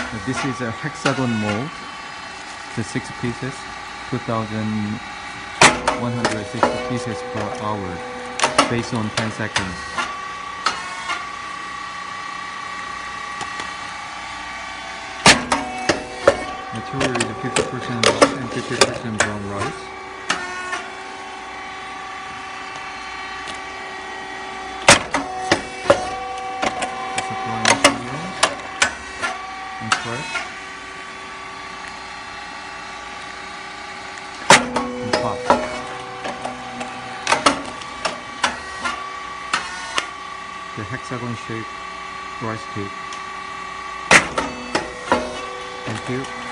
This is a hexagon mold, the 6 pieces, 2,160 pieces per hour, based on 10 seconds. Material is 50% white and 50% brown rice. Supply materials and press and pot. The hexagon shaped rice cake. Thank you.